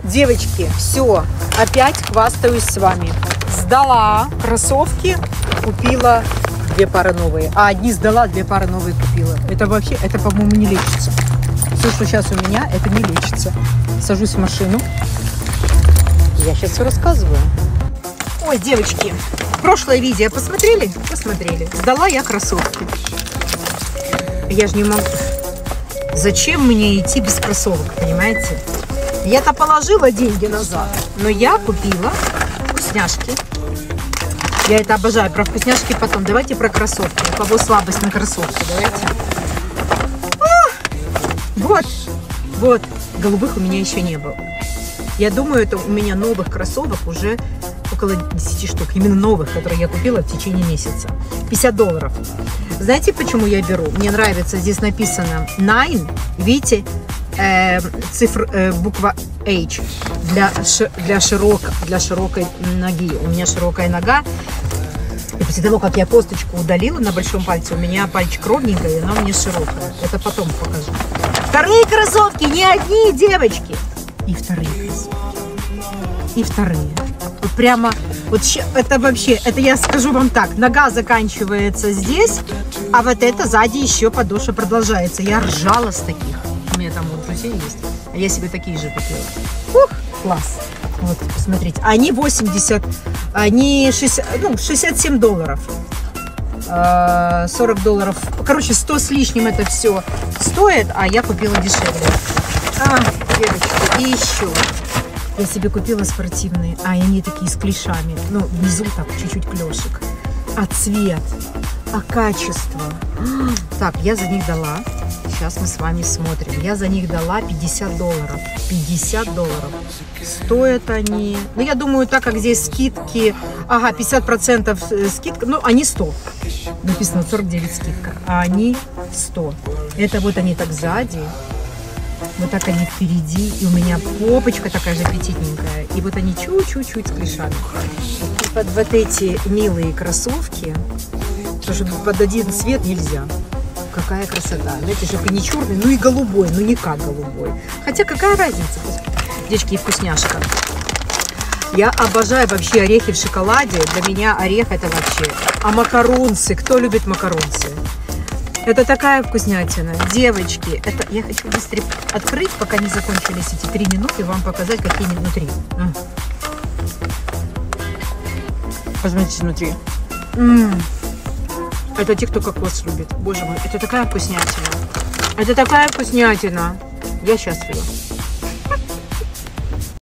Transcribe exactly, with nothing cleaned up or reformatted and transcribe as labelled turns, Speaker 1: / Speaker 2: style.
Speaker 1: Девочки, все, опять хвастаюсь с вами. Сдала кроссовки, купила две пары новые. А одни сдала, две пары новые купила. Это вообще, это, по-моему, не лечится. Все, что сейчас у меня, это не лечится. Сажусь в машину. Я сейчас все рассказываю. Ой, девочки, прошлое видео посмотрели? Посмотрели. Сдала я кроссовки. Я же не могу. Зачем мне идти без кроссовок, понимаете? Я-то положила деньги назад, но я купила вкусняшки. Я это обожаю. Про вкусняшки потом. Давайте про кроссовки. У кого слабость на кроссовки, давайте. А! Вот, вот. Голубых у меня еще не было. Я думаю, это у меня новых кроссовок уже около десяти штук. Именно новых, которые я купила в течение месяца. пятьдесят долларов. Знаете, почему я беру? Мне нравится, здесь написано nine. Видите, э, цифра, э, буква H для, ши, для, широк, для широкой ноги. У меня широкая нога. И после того, как я косточку удалила на большом пальце, у меня пальчик ровненький, и она у меня широкая. Это потом покажу. Вторые кроссовки, не одни, девочки. И вторые кроссовки. И вторые. Вот прямо, вот это вообще, это я скажу вам так, нога заканчивается здесь, а вот это сзади еще подошва продолжается. Я ржала с таких. У меня там вот друзей есть, а я себе такие же купила. Ух, класс. Вот, посмотрите. Они восемьдесят, они шестьдесят, ну, шестьдесят семь долларов. сорок долларов. Короче, сто с лишним это все стоит, а я купила дешевле. А, девочки, и еще. Я себе купила спортивные, а они такие с клешами. Ну, внизу так, чуть-чуть клешек. А цвет, а качество. Так, я за них дала. Сейчас мы с вами смотрим. Я за них дала пятьдесят долларов. пятьдесят долларов. Стоят они... Ну, я думаю, так как здесь скидки... Ага, пятьдесят процентов скидка. Ну, они сто. Написано сорок девять скидка. А они сто. Это вот они так сзади. Вот так они впереди. И у меня попочка такая же аппетитненькая. И вот они чуть-чуть с клешами. И под вот эти милые кроссовки, потому что под один цвет нельзя. Какая красота. Знаете, чтобы не черный, ну и голубой. Ну не как голубой. Хотя какая разница? Девочки, и вкусняшка. Я обожаю вообще орехи в шоколаде. Для меня орех это вообще. А макарунцы. Кто любит макарунцы? Это такая вкуснятина. Девочки, это я хочу быстрее открыть, пока не закончились эти три минуты, вам показать, какие они внутри. М. Посмотрите внутри. М. Это те, кто кокос любит. Боже мой, это такая вкуснятина. Это такая вкуснятина. Я счастлива.